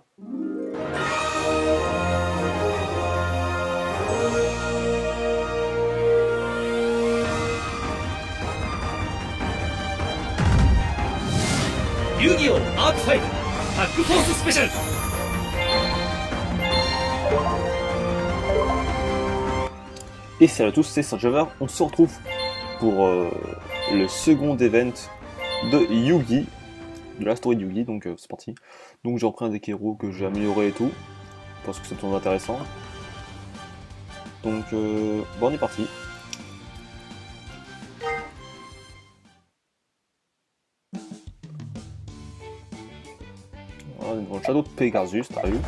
Yu-Gi-Oh! Arc 5 タッグフォーススペシャル。 Et salut à tous, c'est Saint-Javer. On se retrouve pour le second event de Yu-Gi, de la story de Yu-Gi, donc c'est parti. Donc j'ai repris un deck héros que j'ai amélioré et tout, parce que ça tourne intéressant. Donc bon, on est parti. Voilà, on est devant le château de Pegasus, t'as vu?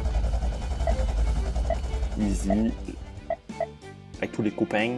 Easy. Avec tous les copains.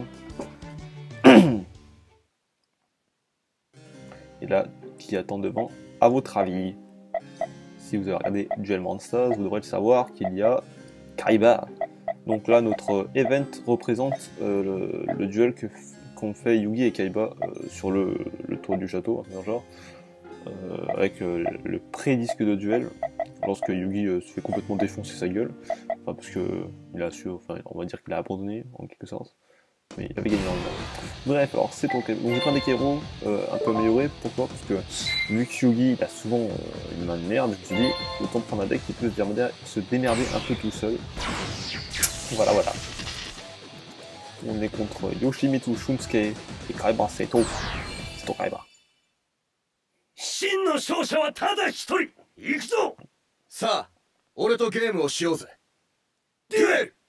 Et là, qui attend devant, à votre avis? Si vous avez regardé Duel Monsters, vous devrez le savoir qu'il y a Kaiba. Donc là, notre event représente le duel qu'ont fait Yugi et Kaiba sur le tour du château, hein, genre, avec le pré-disque de duel, lorsque Yugi se fait complètement défoncer sa gueule, enfin, parce que il a su, enfin, on va dire qu'il a abandonné en quelque sorte, mais il avait gagné normalement. Bref, alors c'est pour donc j'ai pris un deck héros un peu amélioré. Pourquoi? Parce que vu que Yugi il a souvent une main de merde, je me suis dit autant prendre un deck qui peut se démerder un peu tout seul. Voilà, voilà. On est contre Yoshimitsu Shunsuke et Kaiba Seto. Seto Kaiba. 真の勝者はただ一人。行くぞ。 さあ、俺とゲームをしようぜ。デュエル。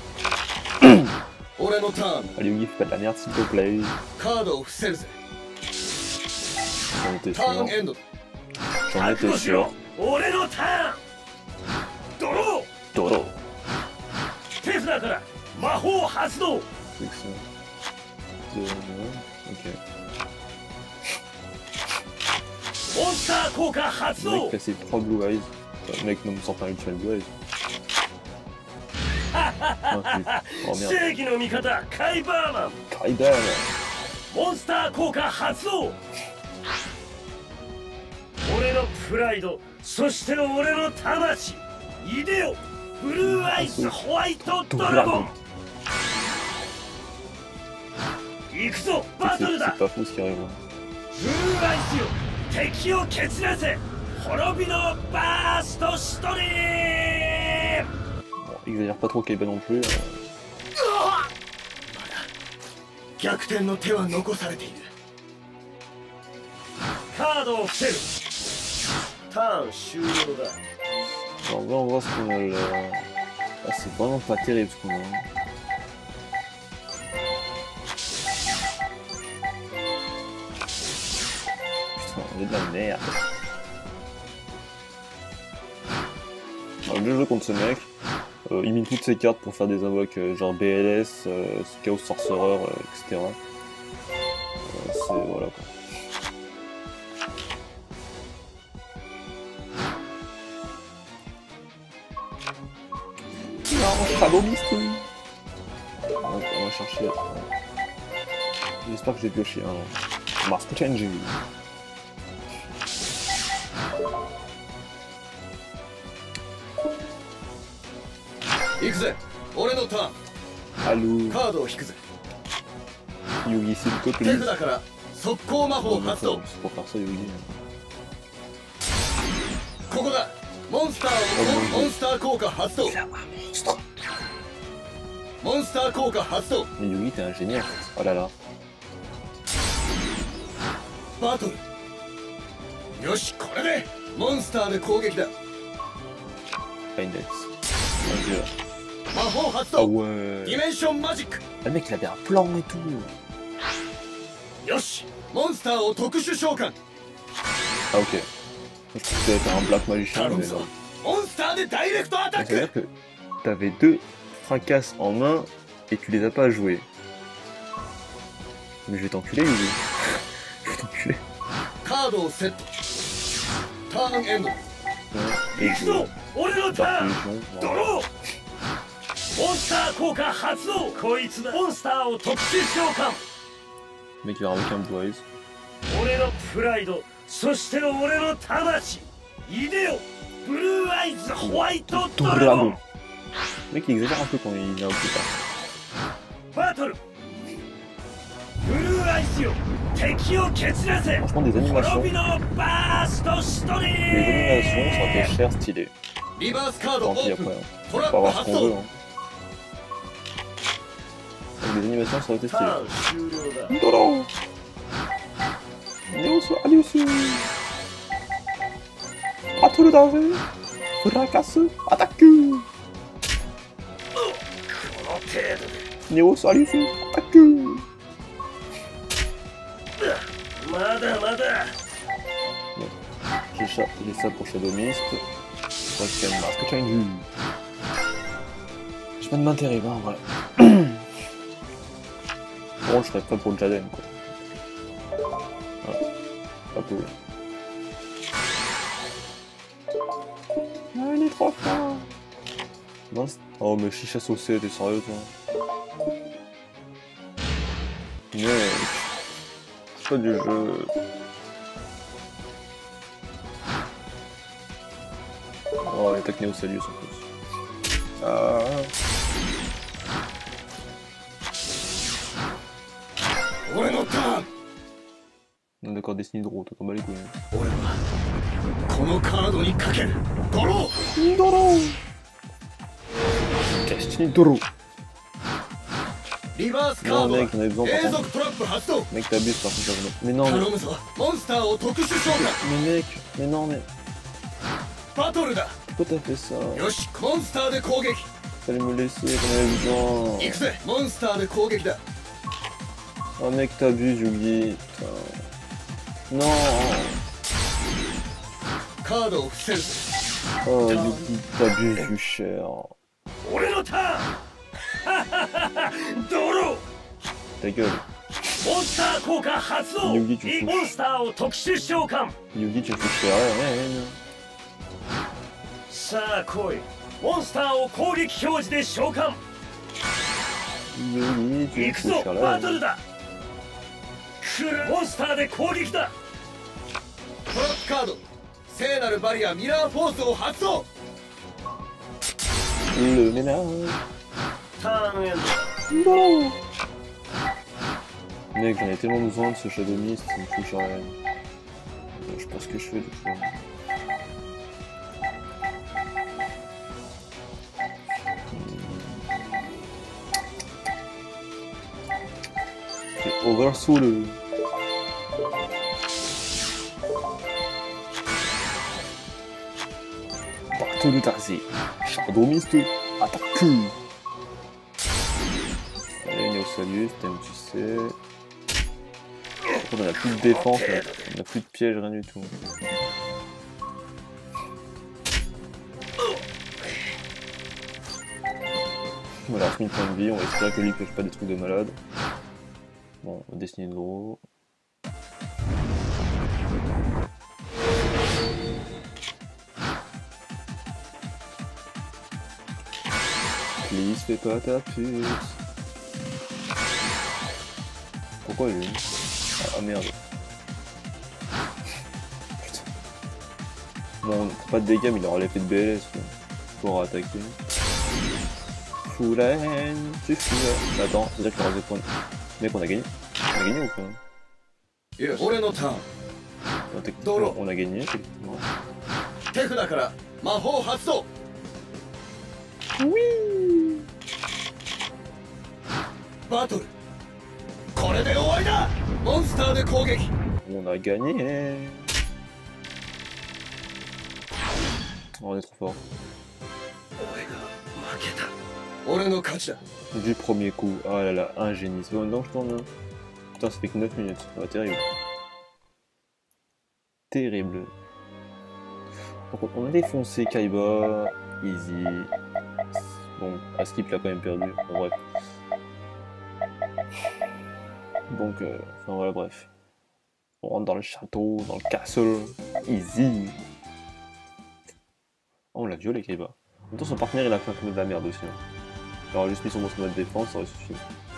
俺のターン。 Allez Yugi, fais pas de la merde s'il te plaît. カードを伏せるぜ。 J'en étais ターン sûr. エンド。 J'en étais sûr. 俺のターン。ドロー。 Toro. 手札から魔法発動。 C'est que ça. Ok. モンスター効果発 Le 動。 mec classé 3 Blue Eyes. Le mec ne me sort pas un Ultimate Blue Eyes. Oh merde. 正義の味方カイバーマン。 Kaiba. モンスター効果発動。俺のプライド、そして俺の魂。いでよ、ブルーアイスホワイトドラゴン。行くぞ、バトルだ。 C'est pas fou ce qui arrive là. ブルーアイスよ、敵を蹴らせ、滅びのバーストシトリーム。 Bon, exagère pas trop Kaiba non plus. 逆転の手は残されている。 カードを伏せる。ターン終了だ。 Alors on va voir ce qu'on a là. Ah, c'est vraiment pas terrible ce qu'on a. Putain, on est de la merde. Alors, le jeu contre ce mec, il mine toutes ses cartes pour faire des invoques genre BLS, Chaos Sorcerer, etc. C'est voilà quoi. Bravo Mystery. On va chercher. J'espère que j'ai pioché un Mars Change. 行くぜ。俺のターン。 Allô, カードを引くぜ。 Yugi s'il te 手 plaît. 札から速攻魔法 Oh, 発動。 c'est pour faire ça Yugi. ここだ。モンスターをモンスター効果発動。モンスター効果発動。 Mais Yugi t'es un génie en fait. Oh là là. バトル。よし、これでモンスターで攻撃だ。 Fine Death. Mon dieu. 魔法発 Ah 動。 ouais. ディメンションマジック。 Le mec il avait un plan et tout. よし、モンスターを特殊召喚。 Ah ok. Je pensais que t'allais faire un Black Magician 頼む mais ぞ non. モンスターでダイレクトアタッ Ça veut ク。 dire que t'avais deux fracasses en main et tu les as pas joués. Mais je vais t'enculer Yugi. Je vais t'enculer. カードをセット。ターンエンド。 Et 行くぞ、俺のタ Dark ーン。 Legion. ド Voilà. ロー。モンスター効果発動。こいつだ。モンスターを特殊召喚。 Le mec il va invoquer un Blue Eyes. 俺のプライド、そして俺の魂。いでよ、 ブルーアイズホワイトドラゴ Dragon. ン。 Le mec il exagère un peu quand il vient au plus tard. バトル。ブルーアイズよ、敵を蹴らせ。 Franchement des animations. 滅びのバーストシトリ Les ー animations ça aurait été cher stylé. リバースカード Tant オ pis ー après. プン Hein. トラッ On peut プ avoir ce 発 qu'on veut. 動 Hein. Avec des animations ça aurait été タ stylé. ーン終了だ。 Doro Neosu, Aliusu Battle d'argent Fracasse Attaque この程度で Neosu, Aliusu Attaque まだまだ。 J'ai ça pour Shadow Mist. Troisième Mask Change. J'ai pas de main terrible, hein, en vrai. Bon, je serais prêt pour le Jaden, quoi. Ah, pas cool. Ah, il est trop fort. Mince. Oh, mais chicha saucée, t'es sérieux, toi? Mais... c'est pas du jeu. Oh, il attaque Néo Salius en plus. Ah. D'accord, Destiny Draw, t'en bats les couilles. 俺はこのカードにかけるドロー Doro Destiny Draw. リバースカ Non, ード mec, on avait besoin par 永 contre. 続トラップ発動 Mec, t'abuses par contre, là. Mais non, 頼 mais... むぞモンスターを特殊召喚 Mais mec, mais non, mais... バトルだ Pourquoi t'as fait ça? よしモンスターで攻撃 Fallait me laisser, j'en avais 行 besoin. くぜモンスターで攻撃だ Oh mec, t'abuses, Yugi. Putain. Non. カードを伏せるぜ Oh, Yugi, t'abuses du cher. 俺のターン。ははははドロー。 Ta gueule. モンスター効果発動。 遊戯中いいモンスターを特殊召喚。 Yugi, tu me fais chier, rien. さあ来い。モンスターを攻撃表示で召喚。 Yugi, tu me 行く fais ぞ chier, バ là. トルだ。来るモンスターで攻撃だ。 トラップカード聖なるバリアミラーフォースを発動 Le ménage. ターンエンド。 Non. Mec, j'en ai tellement besoin de ce Shadow Mist, ça me fout sur rien. Je sais pas ce que je fais du coup. C'est Oversoul. Battle Tarzé. Shadow Mist. Attaque. Allez, Neosalius, t'aimes, tu sais. Par contre, on a plus de défense, on a plus de pièges, rien du tout. Voilà, 1000 points de vie, on va espérer que lui pêche pas des trucs de malade. Bon, Destiny Draw. Please, fais pas ta pute. Pourquoi il est une ah merde. Putain. Bon, on prend pas de dégâts, mais il aura l'effet de BLS quoi. Pour attaquer. Foulaine, tu fous. Attends, c'est-à-dire qu'il aura des points. Mec, on a gagné. On a gagné ou quoi? いや俺のターン Non, techniquement, on a gagné, techniquement. 手札から魔法発動 Oui. バトルこれで終わりだモンスターで攻撃 On a gagné. Oh, on est trop fort. 俺が負けた。 俺の勝ちだ Du premier coup. Ah là là, un génie. C'est bon, maintenant que je tourne. Putain, ça fait que 9 minutes. Ah, terrible. Terrible. Donc, on a défoncé Kaiba. Easy. Bon, Askip l'a quand même perdu. Bon, bref. Donc, enfin voilà, bref. On rentre dans le château, dans le castle. Easy. Oh, on l'a violé, Kaiba. En même temps, son partenaire, il a fait un peu de la merde aussi. Hein. Il aurait juste mis son mode de défense, ça aurait suffi.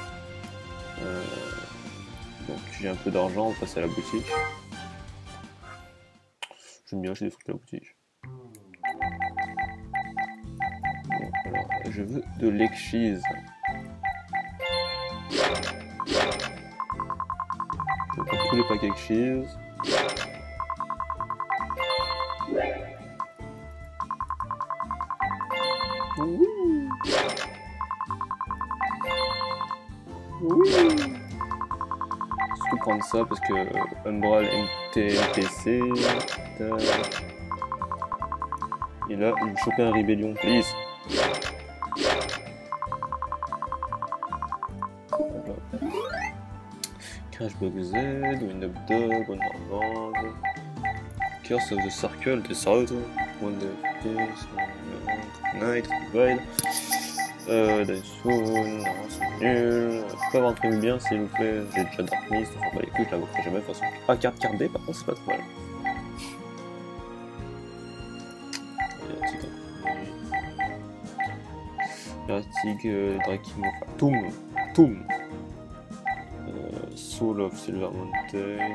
Donc, j'ai un peu d'argent, on va passer à la boutique. J'aime bien acheter des trucs à la boutique. Je veux de l'Ekchiz. Je veux pas tous les packs Ekchiz. Oui. Surtout prendre ça parce que Umbral MTPC. Et là, je vais choper un Rébellion, please. Crashbug Z, Wind Up Dog, One More Band, Curse of the Circle, The South, One of Peace, Night, Divide, Dyson, non, c'est nul. Je peux avoir un truc bien s'il vous plaît. J'ai déjà Darkness, on s'en bat les couilles, je la vois jamais de toute façon. Ah, carte D, par contre, c'est pas trop mal. Erratic, Draking of Tomb. Soul of Silver Mountain.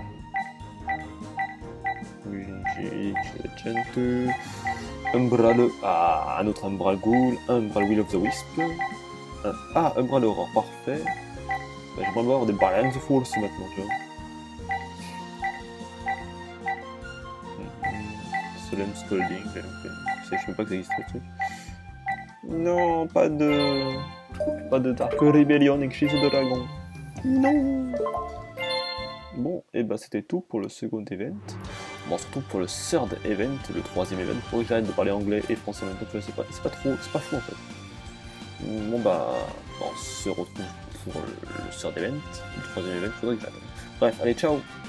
Gentle. Umbral. Ah, un autre Umbral Ghoul. Umbral Will of the Wisp. Umbral Aurore, parfait. Bah, j'aimerais avoir des Balance of Force maintenant, tu vois. Solemn Scolding. Je sais même pas que ça existe ce truc. Non, pas de Dark Rebellion et Chris de Dragon. Non. Bon, et bah c'était tout pour le second event. Bon, on se retrouve pour le third event, le troisième event. Pour que j'arrête de parler anglais et français en même temps, c'est pas fou en fait. Bon bah, on se retrouve pour le third event, le troisième event, faudrait que j'arrête. Bref, allez, ciao.